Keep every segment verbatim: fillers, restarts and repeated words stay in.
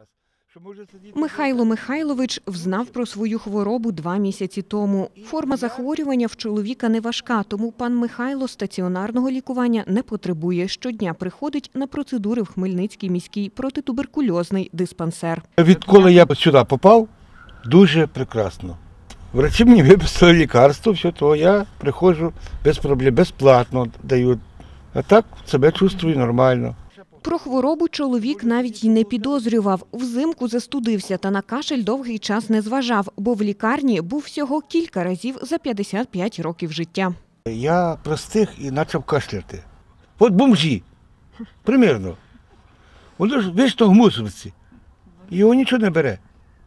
Михайло Михайлович взнав про свою хворобу два місяці тому. Форма захворювання в чоловіка не важка, тому пан Михайло стаціонарного лікування не потребує. Щодня приходить на процедури в Хмельницький міський протитуберкульозний диспансер. Відколи я сюди попав, дуже прекрасно. Врачі мені виписали лікарство, все то я приходжу без проблем, безплатно дають. А так себе чувствую нормально. Про хворобу чоловік навіть й не підозрював. Взимку застудився та на кашель довгий час не зважав, бо в лікарні був всього кілька разів за п'ятдесят п'ять років життя. Я простих і почав кашляти. От бомжі, примірно. Воно ж вічно в мусорці, його нічого не бере.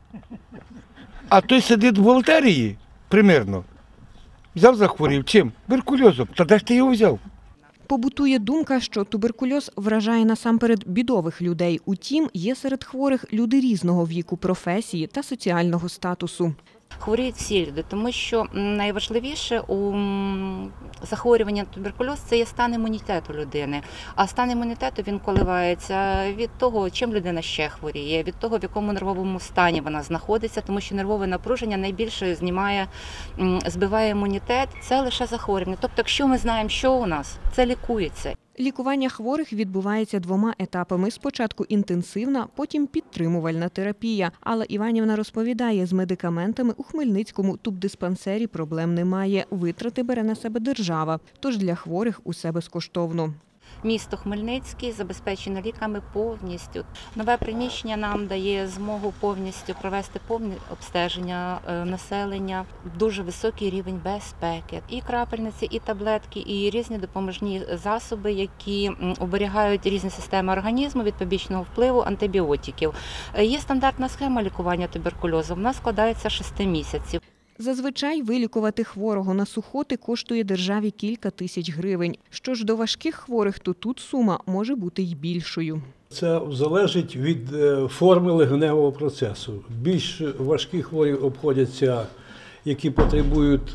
А той сидить в волтерії, примірно, взяв захворів. Чим? Туберкульозом. Та де ж ти його взяв? Побутує думка, що туберкульоз вражає насамперед бідових людей. Утім, є серед хворих люди різного віку, професії та соціального статусу. Хворіють всі люди, тому що найважливіше у захворювання на туберкульоз – це є стан імунітету людини. А стан імунітету він коливається від того, чим людина ще хворіє, від того, в якому нервовому стані вона знаходиться, тому що нервове напруження найбільше знімає, збиває імунітет. Це лише захворювання. Тобто, якщо ми знаємо, що у нас, це лікується. Лікування хворих відбувається двома етапами. Спочатку інтенсивна, потім підтримувальна терапія. Алла Іванівна розповідає, з медикаментами у Хмельницькому тубдиспансері проблем немає. Витрати бере на себе держава, тож для хворих усе безкоштовно. Місто Хмельницький забезпечено ліками повністю. Нове приміщення нам дає змогу повністю провести повне обстеження населення, дуже високий рівень безпеки. І крапельниці, і таблетки, і різні допоможні засоби, які оберігають різні системи організму від побічного впливу антибіотиків. Є стандартна схема лікування туберкульозу, вона складається з шести місяців. Зазвичай вилікувати хворого на сухоти коштує державі кілька тисяч гривень. Що ж до важких хворих, то тут сума може бути й більшою. Це залежить від форми легеневого процесу. Більш важкі хворі обходяться, які потребують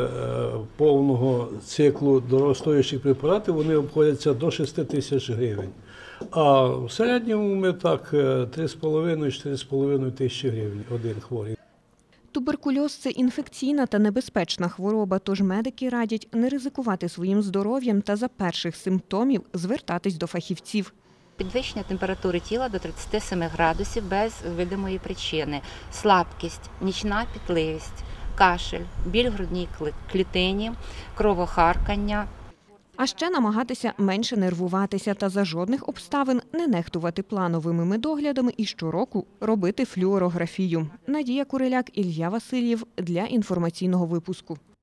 повного циклу дорогостоящих препаратів, вони обходяться до шести тисяч гривень. А в середньому ми так три з половиною - чотири з половиною тисячі гривень один хворий. Туберкульоз – це інфекційна та небезпечна хвороба, тож медики радять не ризикувати своїм здоров'ям та за перших симптомів звертатись до фахівців. Підвищення температури тіла до тридцяти семи градусів без видимої причини, слабкість, нічна пітливість, кашель, біль в грудній клітині, кровохаркання. А ще намагатися менше нервуватися та за жодних обставин не нехтувати плановими медоглядами і щороку робити флюорографію. Надія Куриляк, Ілля Васильєв для інформаційного випуску.